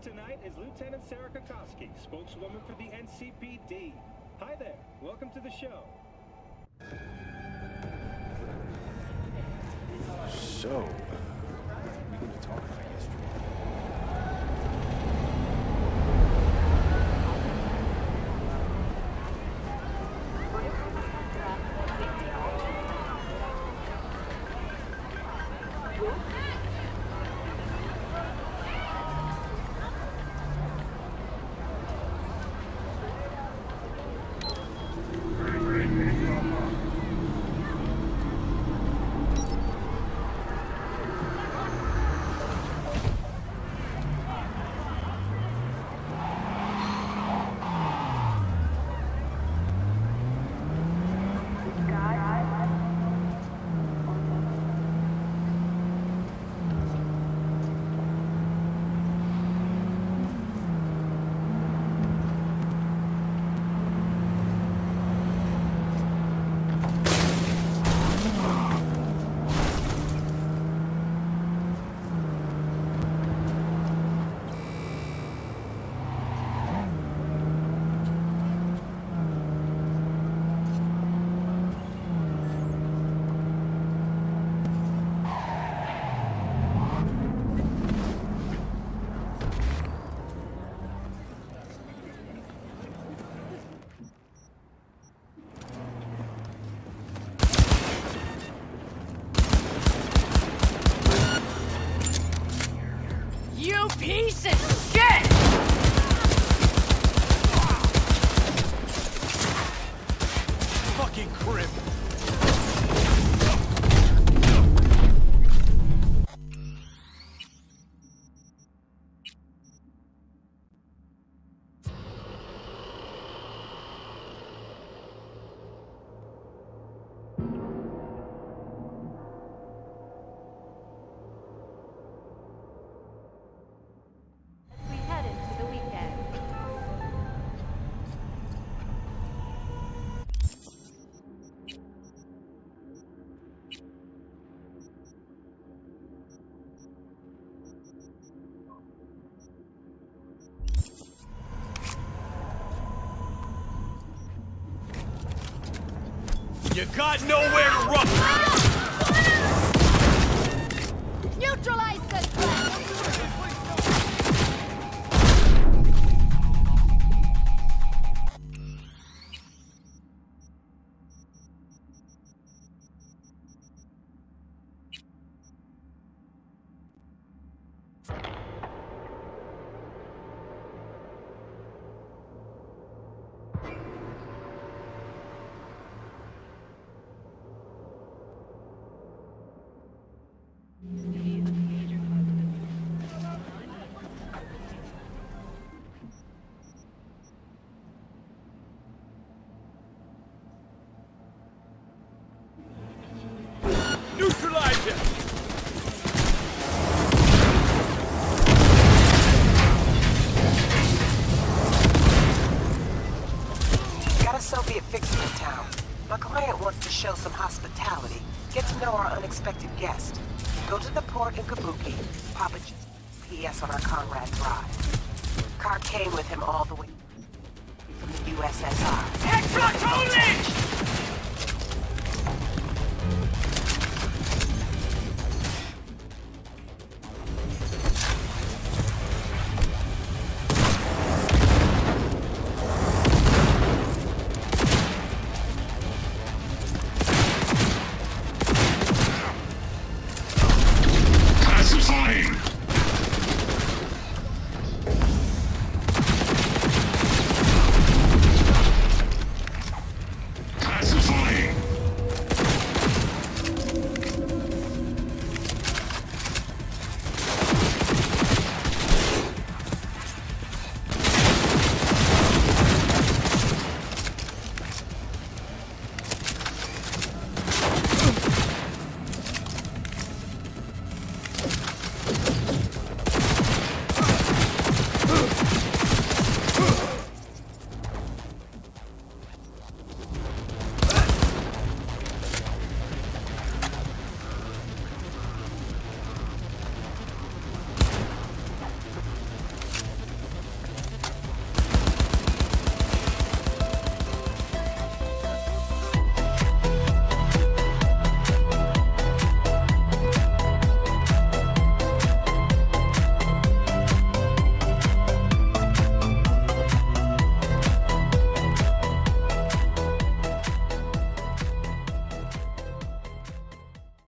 tonight is Lieutenant Sarah Kokoski, spokeswoman for the NCPD. Hi there, welcome to the show. So, we going to talk about yesterday. You piece of shit! Fucking crib. You got nowhere to run! Neutralize this threat! Neutralize him! Got a Soviet fixer in town. My client wants to show some hospitality. Get to know our unexpected guest. Go to the port in Kabuki. Pop a PS on our Conrad Drive. Car came with him all the way from the USSR. Headshot only!